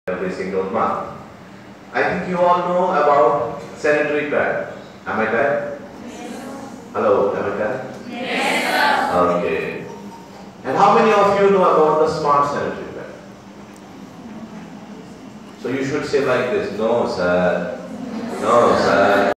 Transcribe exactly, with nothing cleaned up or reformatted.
every single month. I think you all know about sanitary pad. Am I correct? Yes. Hello, am I correct? Yes, sir. Okay. And how many of you know about the smart sanitary pad? So you should say like this, no sir, no sir.